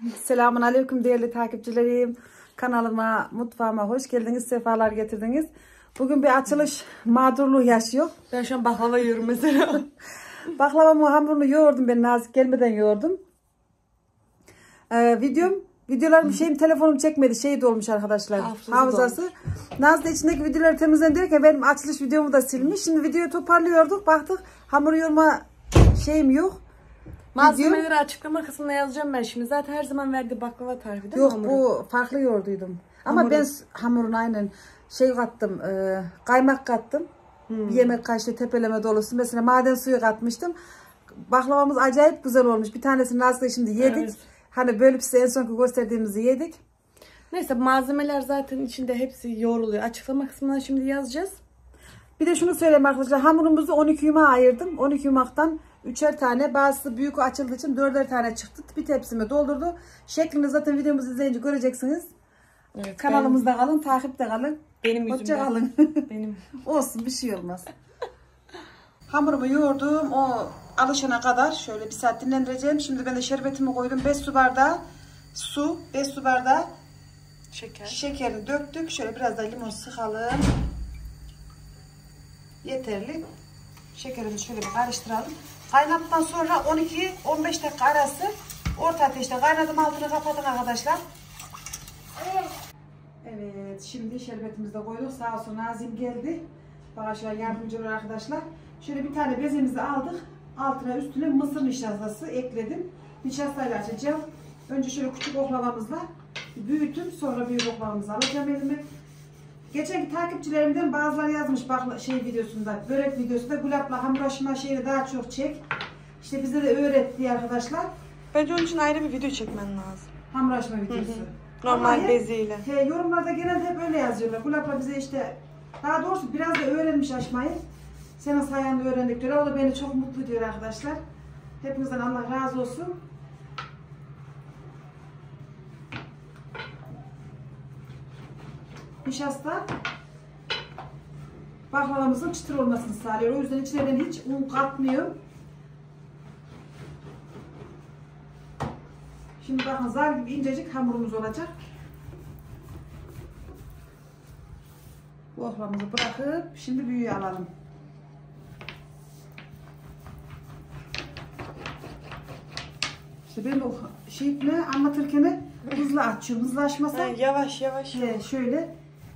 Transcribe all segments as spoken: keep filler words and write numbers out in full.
Selamun aleyküm değerli takipçilerim. Kanalıma, mutfağıma hoş geldiniz, sefalar getirdiniz. Bugün bir açılış mağdurluğu yaşıyor. Ben şu an baklava yiyorum mesela. Baklavamı hamurunu yoğurdum, ben Nazik gelmeden yoğurdum. Ee, videom, videolarım şeyim telefonum çekmedi, şey de olmuş arkadaşlar. Hafızası. Hafızası. Naz da içindeki videoları temizlen derken benim açılış videomu da silmiş. Şimdi videoyu toparlıyorduk, baktık hamur yoğurma şeyim yok. Malzemeleri açıklama kısmına yazacağım ben şimdi. Zaten her zaman verdiği baklava tarifi değil Yok, mi? Yok bu farklı yoğurduydum. Ama Hamuru. ben hamurun aynen şey kattım, e, kaymak kattım. Hmm. Bir yemek kaşığı tepeleme dolusu. Mesela maden suyu katmıştım. Baklavamız acayip güzel olmuş. Bir tanesini Nazlı'yla şimdi yedik. Evet. Hani bölüp size en sonki gösterdiğimizi yedik. Neyse, malzemeler zaten içinde hepsi yoğruluyor. Açıklama kısmına şimdi yazacağız. Bir de şunu söyleyeyim arkadaşlar. Hamurumuzu on iki yumağa ayırdım. on iki yumaktan üçer tane, bazısı büyük açıldığı için dörder tane çıktı. Bir tepsime doldurdu. Şeklini zaten videomuzu izleyince göreceksiniz. Evet, kanalımızda benim, kalın, takipte kalın. Benim yüzümden. Kalın. Benim. Olsun, bir şey olmaz. Hamurumu yoğurdum. O alışana kadar şöyle bir saat dinlendireceğim. Şimdi ben de şerbetimi koydum. beş su bardağı su, beş su bardağı şeker. Şekerini döktük. Şöyle biraz da limon sıkalım. Yeterli. Şekerimizi şöyle bir karıştıralım. Kaynattıktan sonra on iki on beş dakika arası orta ateşte kaynadım, altını kapatın arkadaşlar. Evet. Evet, şimdi şerbetimizi de koyduk. Sağ olsun Nazim geldi. Bana şöyle yardımcı olur arkadaşlar. Şöyle bir tane bezemizi aldık. Altına üstüne mısır nişastası ekledim. Nişastayla açacağım. Önce şöyle küçük oklavamızla büyütüm. Sonra büyük oklavamızı alacağım elime. Geçenki takipçilerimden bazıları yazmış bak şey videosunda, börek videosunda Gülap'la hamur açma şeyini daha çok çek. İşte bize de öğret diye arkadaşlar. Bence onun için ayrı bir video çekmen lazım. Hamur açma videosu. Hı hı. Normal hep, beziyle. He, yorumlarda genelde hep öyle yazıyorlar. Gülap'la bize işte, daha doğrusu biraz da öğrenmiş açmayı. Senin sayende öğrendik diyor. O da beni çok mutlu diyor arkadaşlar. Hepinizden Allah razı olsun. Nişasta baklavamızın çıtır olmasını sağlıyor. O yüzden içine ben hiç un katmıyorum. Şimdi bakın zar gibi incecik hamurumuz olacak. Bu oklavamızı bırakıp şimdi büyüğü alalım. İşte ben o şeyini anlatırken hızlı açıyorum. Hızlı açmasa ha, yavaş yavaş. He, şöyle.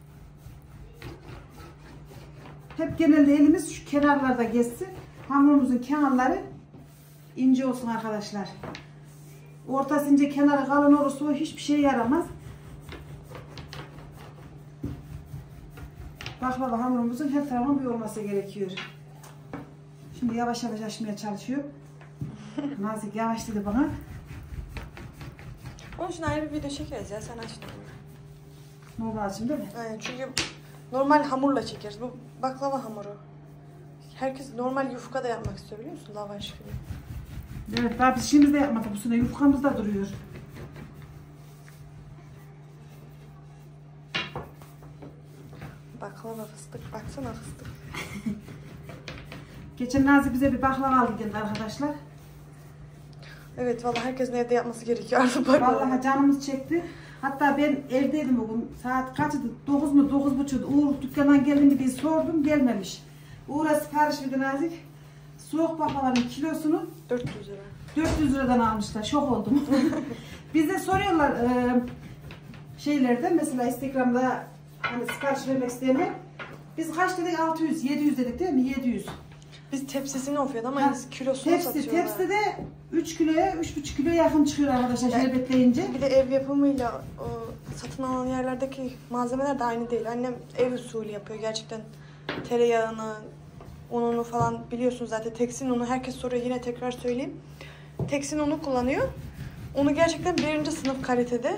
Hep genelde elimiz şu kenarlarda geçsin. Hamurumuzun kenarları ince olsun arkadaşlar. Ortası ince, kenarı kalın olursa o hiçbir şey yaramaz. Baklava hamurumuzun her tarafının bir olması gerekiyor. Şimdi yavaş yavaş açmaya çalışıyor. Nazik yavaş dedi bana. Onun için ayrı bir video çekeriz ya, sen aç. Normal açım değil mi? Aynen, çünkü normal hamurla çekeriz. Bu baklava hamuru. Herkes normal yufka da yapmak istiyor, biliyor musun? Lavaş gibi. Evet, daha biz şimdi de yapmadık bu sene. Yufkamız da duruyor. Baklava fıstık. Baksana fıstık. Geçen Nazi bize bir baklava aldı geldi arkadaşlar. Evet, vallahi herkesin evde yapması gerekiyor. Vallahi canımız çekti. Hatta ben evdeydim bugün. Saat kaçtı? dokuz mu? dokuz buçuk. Uğur dükkandan geldi mi diye sordum. Gelmemiş. Uğur'a sipariş verdi Nazik. Soğuk baklavanın kilosunu dört yüz lira. dört yüz liradan almışlar. Şok oldum. Bize soruyorlar e, şeylerde, mesela Instagram'da hani sipariş vermek isteyenler. Biz kaç dedik? altı yüz, yedi yüz dedik değil mi? yedi yüz. Biz tepsisini okuyordu ama kilosunu tepsi, satıyorlar. Tepsi de üç kiloya, üç buçuk kilo yakın çıkıyor arkadaşlar yani, şerbetleyince. Bir de ev yapımıyla o, satın alan yerlerdeki malzemeler de aynı değil. Annem ev usulü yapıyor gerçekten. Tereyağını, ununu falan biliyorsunuz zaten. Teksin unu, herkes soruyor, yine tekrar söyleyeyim. Teksin unu kullanıyor. Onu gerçekten birinci sınıf kalitede.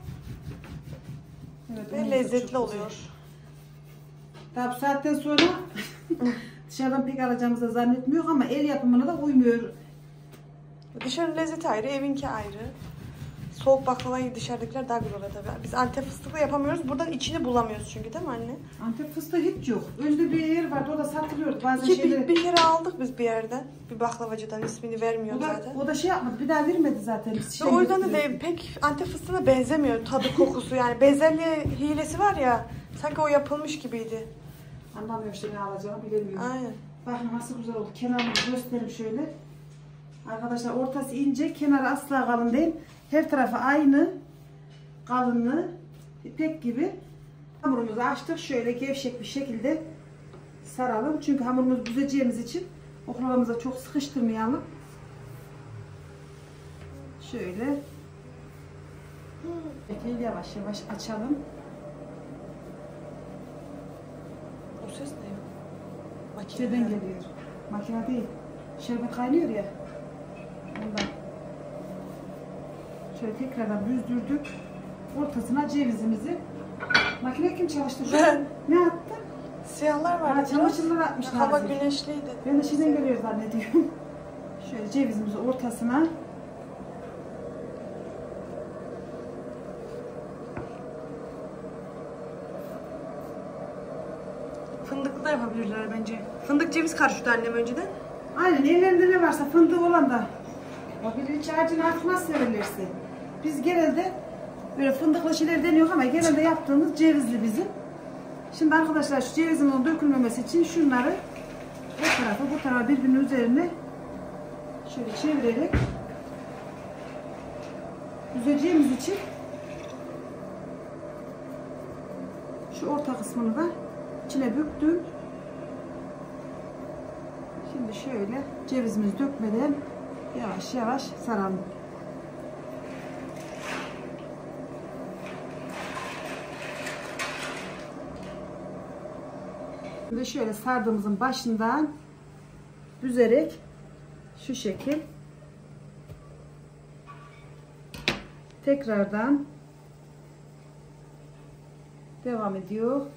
Evet, ve lezzetli oluyor. Daha bu saatten sonra dışarıdan pek alacağımızı zannetmiyor ama el yapımına da uymuyor. Dışarının lezzeti ayrı, evinki ayrı. soğuk baklavayı dışarıdakiler daha güzel oluyor tabii. Biz Antep fıstıklı yapamıyoruz. Buradan içini bulamıyoruz çünkü değil mi anne? Antep fıstığı hiç yok. Önde bir yer vardı, o da satılıyordu. Bazen Ki şeyleri... bir, bir kere aldık biz bir yerden. Bir baklavacıdan, ismini vermiyorum O da, zaten. o da şey yapmadı, bir daha vermedi zaten. Şey O yüzden de değil, pek Antep fıstığına benzemiyor tadı, kokusu yani. Bezelye hilesi var ya, sanki o yapılmış gibiydi. Anlamıyor işte ne alacağımı bilemiyorum. Aynen. Bakın nasıl güzel oldu. Kenarını göstereyim şöyle. Arkadaşlar ortası ince, kenarı asla kalın değil. Her tarafı aynı kalınlığı, ipek gibi. Hamurumuzu açtık. Şöyle gevşek bir şekilde saralım. Çünkü hamurumuzu büzeceğimiz için oklavamıza çok sıkıştırmayalım. Şöyle. Peki yavaş yavaş açalım. O ses ne ya? Makineden geliyor. Makine değil. Şerbet kaynıyor ya. Ondan. Şöyle tekrardan büzdürdük. Ortasına cevizimizi. Makine kim çalıştırdı? Ben. Ne attın? Siyahlar var. Ha, çamaşırlar atmışlar. Hava güneşliydi. Ben de şeyden geliyor zannediyorum. Şöyle cevizimizi ortasına. Fındıklı da yapabilirler bence. Fındık ceviz karıştırdı annem önceden. Aynen, ellerinde ne varsa fındık olan da. Bakın hiç harcını artmaz severlerse. Biz genelde böyle fındıklı şeyler deniyor ama genelde yaptığımız cevizli bizim. Şimdi arkadaşlar şu cevizin dökülmemesi için şunları bu tarafa bu tarafa birbirinin üzerine şöyle çevirerek düzeceğimiz için şu orta kısmını da içine büktüm. Şimdi şöyle cevizimizi dökmeden yavaş yavaş saralım. Ve şöyle sardığımızın başından büzerek şu şekil tekrardan devam ediyor.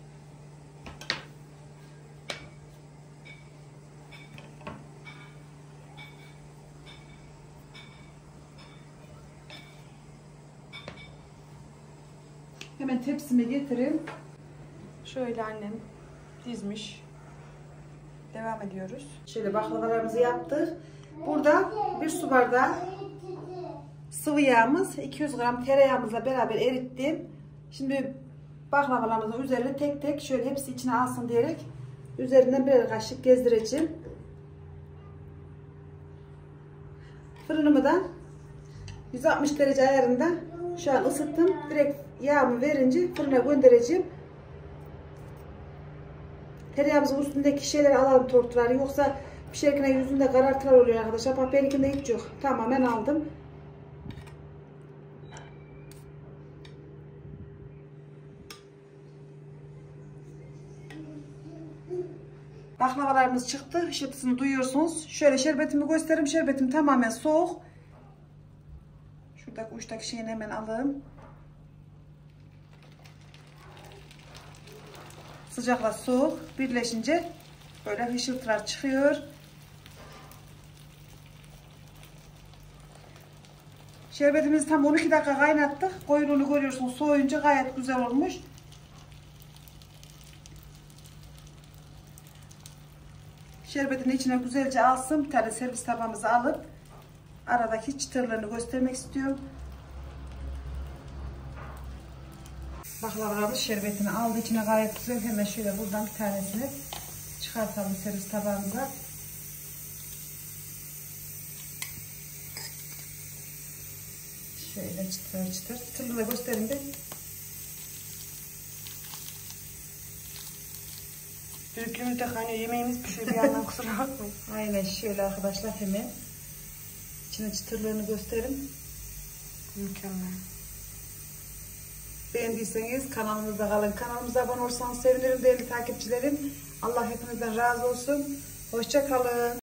Hemen tepsime getireyim. Şöyle annem dizmiş. Devam ediyoruz. Şöyle baklavalarımızı yaptık. Burada bir su bardağı sıvı yağımız, iki yüz gram tereyağımızla beraber erittim. Şimdi baklavalarımızın üzerine tek tek şöyle hepsi içine alsın diyerek üzerinden birer kaşık gezdireceğim. Fırınımı da yüz altmış derece ayarında şu an ısıttım. Direkt yağımı verince fırına göndereceğim. Tereyağımızın üstündeki şeyleri alalım, tortuları, yoksa pişerken yüzünde karartılar oluyor arkadaşlar. Bak benimkinde hiç yok. Tamamen aldım. Baklavalarımız çıktı. Işıltısını duyuyorsunuz. Şöyle şerbetimi göstereyim. Şerbetim tamamen soğuk. Şuradaki uçtaki şeyini hemen alayım. Sıcakla soğuk birleşince böyle hışıltılar çıkıyor. Şerbetimizi tam on iki dakika kaynattık. Koyuluğunu görüyorsunuz. Soğuyunca gayet güzel olmuş. Şerbetin içine güzelce alsın. Bir tane servis tabağımızı alıp aradaki çıtırlarını göstermek istiyorum. Baklavalarımız şerbetini aldı. İçine gayet güzel. Hemen şöyle buradan bir tanesini çıkartalım servis tabağımıza. Şöyle çıtır çıtır. Çıtırını da göstereyim de. Düdüklümüzde kaynıyor. Yemeğimiz pişiyor bir yandan, kusura bakmayın. Aynen şöyle arkadaşlar, hemen içine çıtırlığını gösterin. Mükemmel. Beğendiyseniz kanalımızda kalın. Kanalımıza abone olursanız sevinirim değerli takipçilerim. Allah hepinizden razı olsun. Hoşça kalın.